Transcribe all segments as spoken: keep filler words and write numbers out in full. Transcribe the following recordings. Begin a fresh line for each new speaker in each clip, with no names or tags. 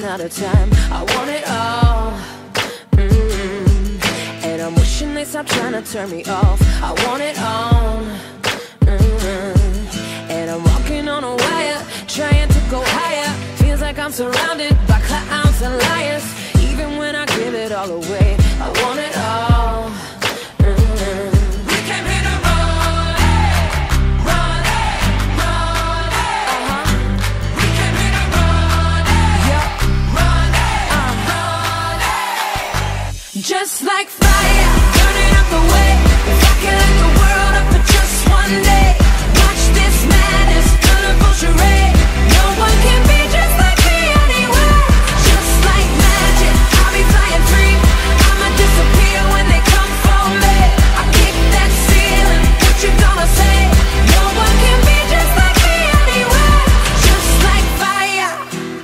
running out of time. I want it all, mm-hmm. And I'm wishing they stop trying to turn me off. I want it all, mm-hmm. And I'm walking on a wire, trying to go higher. Feels like I'm surrounded by clowns and liars. Even when I give it all away, I want it all, mm-hmm. We came here to run, run, run, uh-huh. We came here to run, yep. Run, uh-huh. Just like fire, burning up the way. If I can light the world up for just one day, watch this madness, colorful charade. No one can be just like me anyway. Just like magic, I'll be flying free. I'ma disappear when they come for me. I kick that ceiling, what you gonna say? No one can be just like me anyway. Just like fire.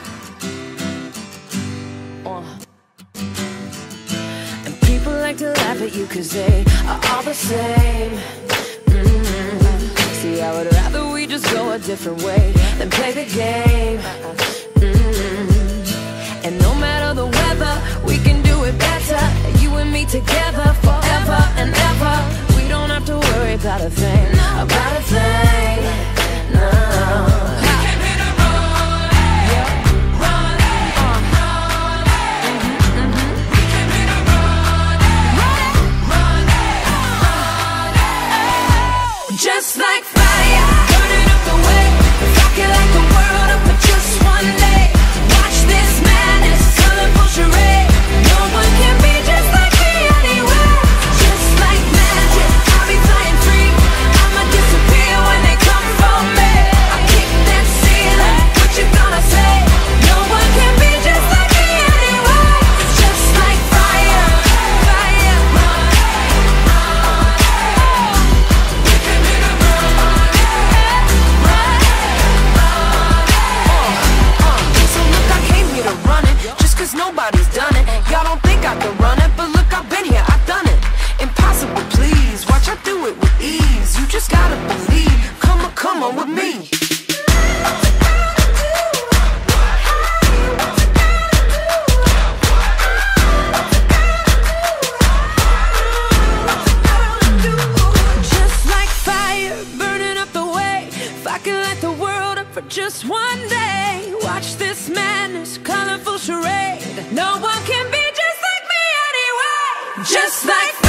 uh. And people like to laugh at you cause they are all the same. mm-hmm. See, I would rather we just go a different way than play the game. mm-hmm. And no matter the weather, we can do it better. You and me together forever and ever. We don't have to worry about a thing, about a thing, no. We came here to run, yeah. Run, uh. run, mm-hmm, mm-hmm. We came here to run, run, run, run. Just like fire, burning up the way. If I could light the world up for just one day, watch this madness, colorful charade. No one can be just like me anyway. Just like magic, I'll be flying free. I'ma disappear when they come for me. I kick that ceiling, what you gonna say? No one can be just like me anyway. Just like fire, fire, run, run. We came here to run, run, run. So look, I came here to run it, just cause nobody's done it. Y'all don't think I can run it, but look, I've been here, I've done it. Impossible, please, watch I do it with ease. You just gotta believe, come on, come on with me. Just like fire, burning up the way. If I could light the world up for just one day, watch this madness, colorful charade. No one can be just like me anyway. Just like